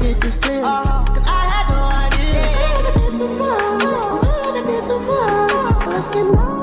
get this clear. Cause I had no idea. I feel like I did too much. I feel like I did too much. Let's get